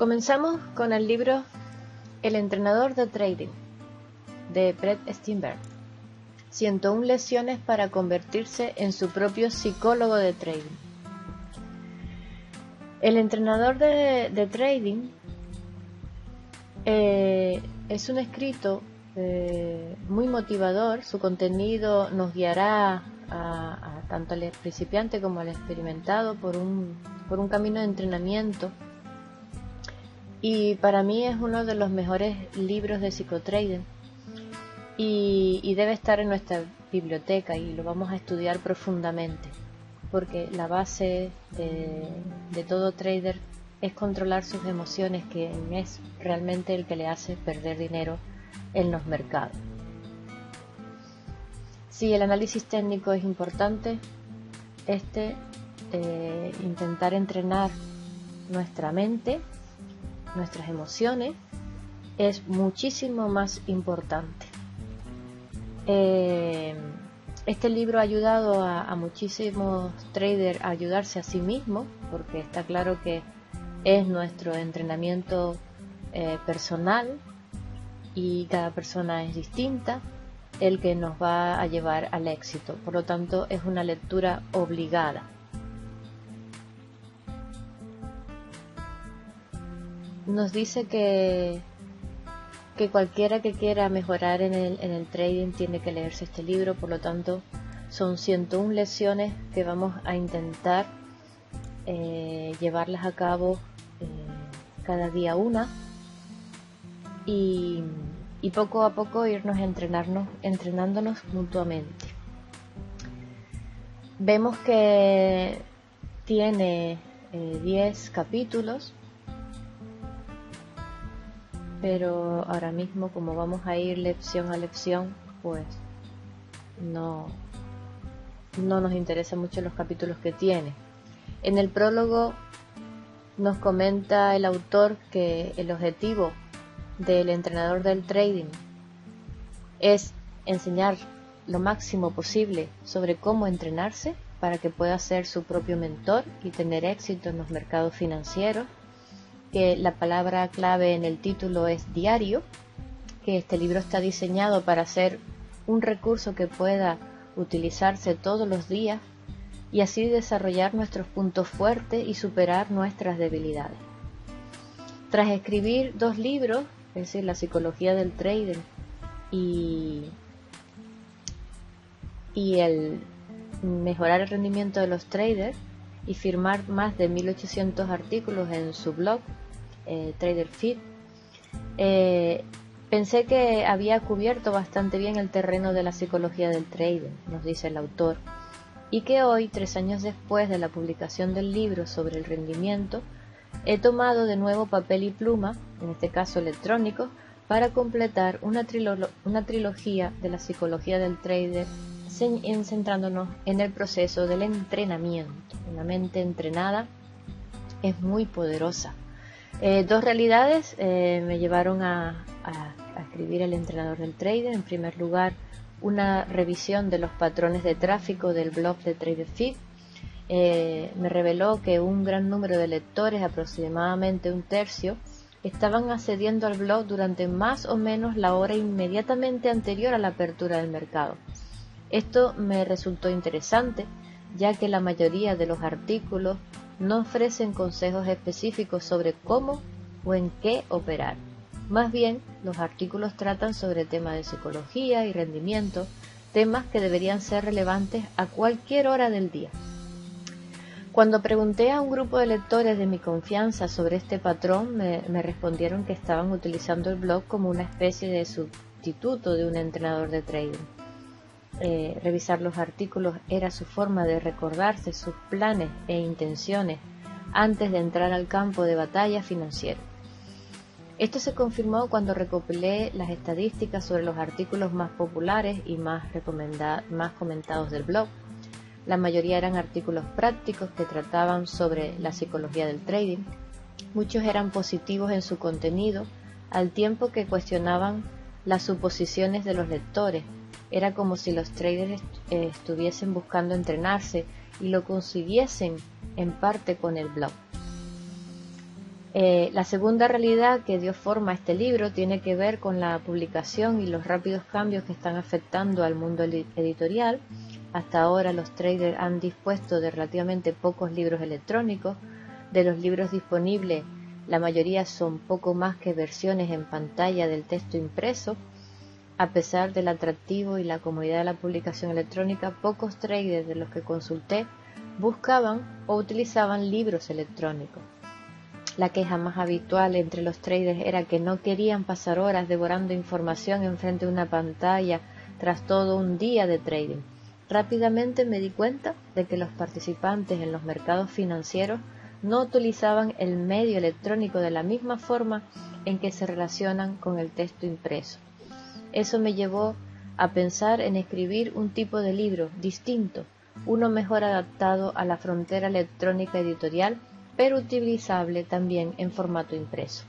Comenzamos con el libro El entrenador de trading, de Brett Steinberg. 101 lecciones para convertirse en su propio psicólogo de trading. El entrenador de trading es un escrito muy motivador. Su contenido nos guiará a tanto al principiante como al experimentado por un camino de entrenamiento. Y para mí es uno de los mejores libros de psicotrading y debe estar en nuestra biblioteca, y lo vamos a estudiar profundamente, porque la base de todo trader es controlar sus emociones, que es realmente el que le hace perder dinero en los mercados. Si el análisis técnico es importante, intentar entrenar nuestra mente, nuestras emociones, es muchísimo más importante. Este libro ha ayudado a muchísimos traders a ayudarse a sí mismos, porque está claro que es nuestro entrenamiento personal, y cada persona es distinta, el que nos va a llevar al éxito. Por lo tanto, es una lectura obligada. Nos dice que cualquiera que quiera mejorar en el trading tiene que leerse este libro. Por lo tanto, son 101 lecciones que vamos a intentar llevarlas a cabo cada día una, y poco a poco irnos entrenándonos mutuamente. Vemos que tiene 10 capítulos, pero ahora mismo, como vamos a ir lección a lección, pues no nos interesan mucho los capítulos que tiene. En el prólogo nos comenta el autor que el objetivo del entrenador del trading es enseñar lo máximo posible sobre cómo entrenarse para que pueda ser su propio mentor y tener éxito en los mercados financieros, que la palabra clave en el título es diario, que este libro está diseñado para ser un recurso que pueda utilizarse todos los días y así desarrollar nuestros puntos fuertes y superar nuestras debilidades. Tras escribir 2 libros, es decir, La psicología del trader y el mejorar el rendimiento de los traders, y firmar más de 1800 artículos en su blog TraderFeed, pensé que había cubierto bastante bien el terreno de la psicología del trading, nos dice el autor, y que hoy, 3 años después de la publicación del libro sobre el rendimiento, he tomado de nuevo papel y pluma, en este caso electrónico, para completar una trilogía de la psicología del trader, centrándonos en el proceso del entrenamiento. Una mente entrenada es muy poderosa. 2 realidades me llevaron a escribir El entrenador del trader. En primer lugar, una revisión de los patrones de tráfico del blog de TraderFeed. Me reveló que un gran número de lectores, aproximadamente un tercio, estaban accediendo al blog durante más o menos la hora inmediatamente anterior a la apertura del mercado. Esto me resultó interesante, ya que la mayoría de los artículos no ofrecen consejos específicos sobre cómo o en qué operar. Más bien, los artículos tratan sobre temas de psicología y rendimiento, temas que deberían ser relevantes a cualquier hora del día. Cuando pregunté a un grupo de lectores de mi confianza sobre este patrón, me respondieron que estaban utilizando el blog como una especie de sustituto de un entrenador de trading. Revisar los artículos era su forma de recordarse sus planes e intenciones antes de entrar al campo de batalla financiero. Esto se confirmó cuando recopilé las estadísticas sobre los artículos más populares y más comentados del blog. La mayoría eran artículos prácticos que trataban sobre la psicología del trading. Muchos eran positivos en su contenido, al tiempo que cuestionaban las suposiciones de los lectores. Era como si los traders estuviesen buscando entrenarse y lo consiguiesen en parte con el blog. La segunda realidad que dio forma a este libro tiene que ver con la publicación y los rápidos cambios que están afectando al mundo editorial. Hasta ahora los traders han dispuesto de relativamente pocos libros electrónicos. De los libros disponibles, la mayoría son poco más que versiones en pantalla del texto impreso. A pesar del atractivo y la comodidad de la publicación electrónica, pocos traders de los que consulté buscaban o utilizaban libros electrónicos. La queja más habitual entre los traders era que no querían pasar horas devorando información enfrente de una pantalla tras todo un día de trading. Rápidamente me di cuenta de que los participantes en los mercados financieros no utilizaban el medio electrónico de la misma forma en que se relacionan con el texto impreso. Eso me llevó a pensar en escribir un tipo de libro distinto, uno mejor adaptado a la frontera electrónica editorial, pero utilizable también en formato impreso.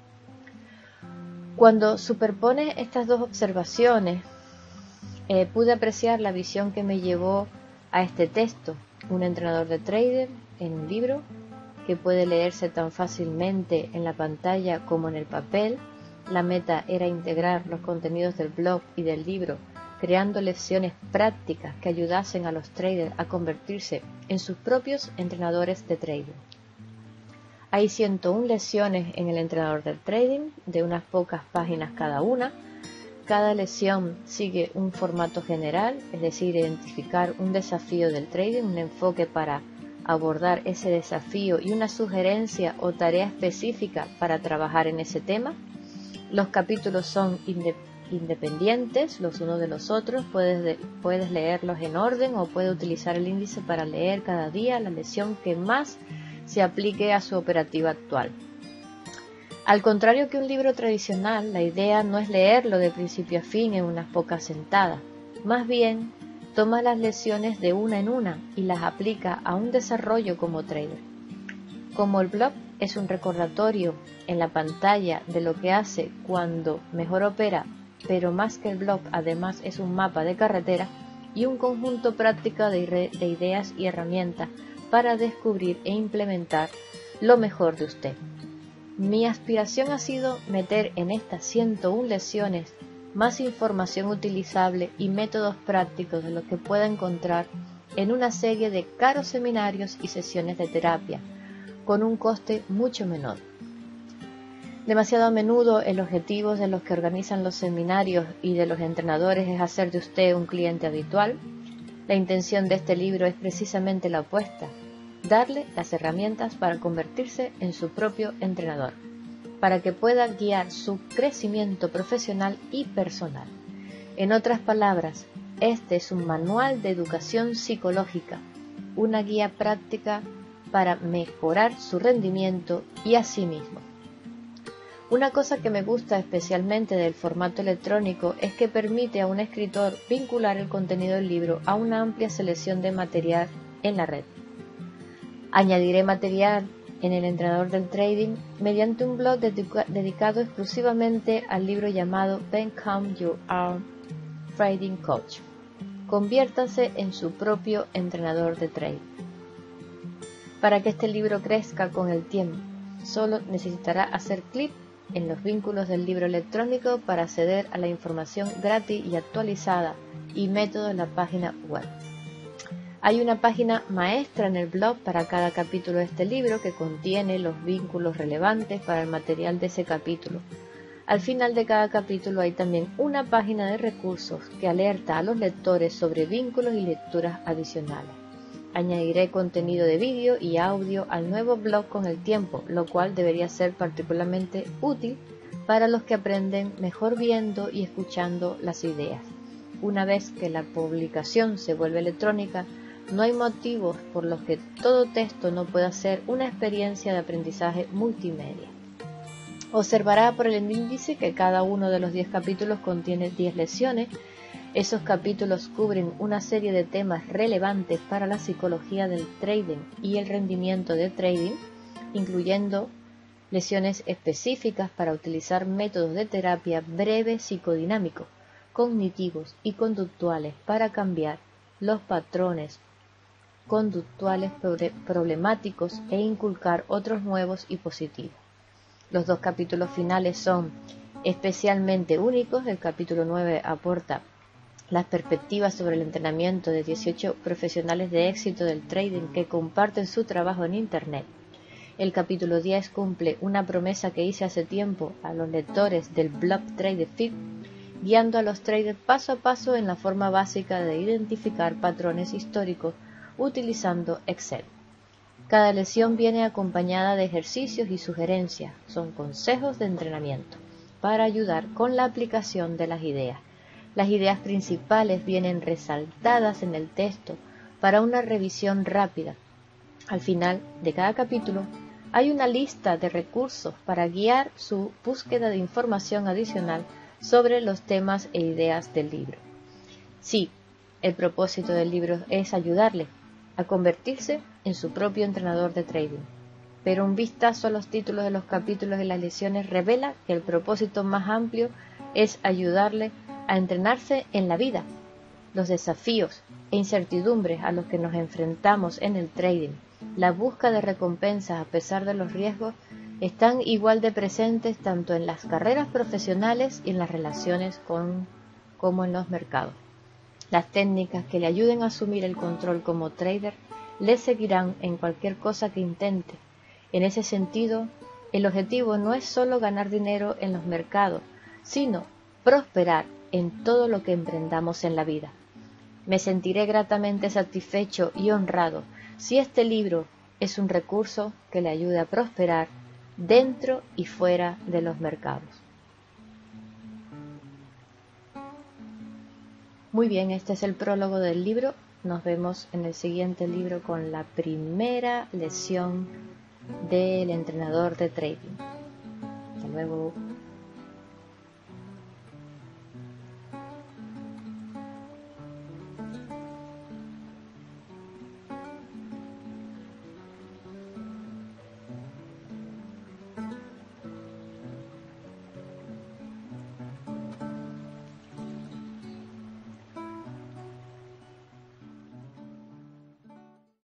Cuando superpone estas dos observaciones, pude apreciar la visión que me llevó a este texto. Un entrenador de trader en un libro que puede leerse tan fácilmente en la pantalla como en el papel. La meta era integrar los contenidos del blog y del libro, creando lecciones prácticas que ayudasen a los traders a convertirse en sus propios entrenadores de trading. Hay 101 lecciones en el entrenador del trading, de unas pocas páginas cada una. Cada lección sigue un formato general, es decir, identificar un desafío del trading, un enfoque para abordar ese desafío y una sugerencia o tarea específica para trabajar en ese tema. Los capítulos son independientes los unos de los otros, puedes leerlos en orden o puedes utilizar el índice para leer cada día la lección que más se aplique a su operativa actual. Al contrario que un libro tradicional, la idea no es leerlo de principio a fin en unas pocas sentadas. Más bien, toma las lecciones de una en una y las aplica a un desarrollo como trader. Como el blog es un recordatorio en la pantalla de lo que hace cuando mejor opera, pero más que el blog además es un mapa de carretera y un conjunto práctico de ideas y herramientas para descubrir e implementar lo mejor de usted. Mi aspiración ha sido meter en estas 101 lecciones más información utilizable y métodos prácticos de lo que pueda encontrar en una serie de caros seminarios y sesiones de terapia, con un coste mucho menor. Demasiado a menudo el objetivo de los que organizan los seminarios y de los entrenadores es hacer de usted un cliente habitual. La intención de este libro es precisamente la opuesta: darle las herramientas para convertirse en su propio entrenador, para que pueda guiar su crecimiento profesional y personal. En otras palabras, este es un manual de educación psicológica, una guía práctica para mejorar su rendimiento y a sí mismo. Una cosa que me gusta especialmente del formato electrónico es que permite a un escritor vincular el contenido del libro a una amplia selección de material en la red. Añadiré material en el entrenador del trading mediante un blog dedicado exclusivamente al libro llamado Become Your Own Trading Coach. Conviértase en su propio entrenador de trading. Para que este libro crezca con el tiempo, solo necesitará hacer clic en los vínculos del libro electrónico para acceder a la información gratis y actualizada y métodos en la página web. Hay una página maestra en el blog para cada capítulo de este libro que contiene los vínculos relevantes para el material de ese capítulo. Al final de cada capítulo hay también una página de recursos que alerta a los lectores sobre vínculos y lecturas adicionales. Añadiré contenido de vídeo y audio al nuevo blog con el tiempo, lo cual debería ser particularmente útil para los que aprenden mejor viendo y escuchando las ideas. Una vez que la publicación se vuelve electrónica, no hay motivos por los que todo texto no pueda ser una experiencia de aprendizaje multimedia. Observará por el índice que cada uno de los 10 capítulos contiene 10 lecciones. Esos capítulos cubren una serie de temas relevantes para la psicología del trading y el rendimiento de trading, incluyendo lecciones específicas para utilizar métodos de terapia breves psicodinámicos, cognitivos y conductuales para cambiar los patrones conductuales problemáticos e inculcar otros nuevos y positivos. Los 2 capítulos finales son especialmente únicos. El capítulo 9 aporta las perspectivas sobre el entrenamiento de 18 profesionales de éxito del trading que comparten su trabajo en Internet. El capítulo 10 cumple una promesa que hice hace tiempo a los lectores del blog TraderFit, guiando a los traders paso a paso en la forma básica de identificar patrones históricos utilizando Excel. Cada lección viene acompañada de ejercicios y sugerencias, son consejos de entrenamiento para ayudar con la aplicación de las ideas. Las ideas principales vienen resaltadas en el texto para una revisión rápida. Al final de cada capítulo hay una lista de recursos para guiar su búsqueda de información adicional sobre los temas e ideas del libro. Sí, el propósito del libro es ayudarle a convertirse en su propio entrenador de trading, pero un vistazo a los títulos de los capítulos y las lecciones revela que el propósito más amplio es ayudarle a entrenarse en la vida. Los desafíos e incertidumbres a los que nos enfrentamos en el trading, la búsqueda de recompensas a pesar de los riesgos, están igual de presentes tanto en las carreras profesionales y en las relaciones como en los mercados. Las técnicas que le ayuden a asumir el control como trader le seguirán en cualquier cosa que intente. En ese sentido, el objetivo no es solo ganar dinero en los mercados, sino prosperar en todo lo que emprendamos en la vida. Me sentiré gratamente satisfecho y honrado si este libro es un recurso que le ayude a prosperar dentro y fuera de los mercados. Muy bien, este es el prólogo del libro. Nos vemos en el siguiente libro con la primera lección del entrenador de trading. Hasta luego.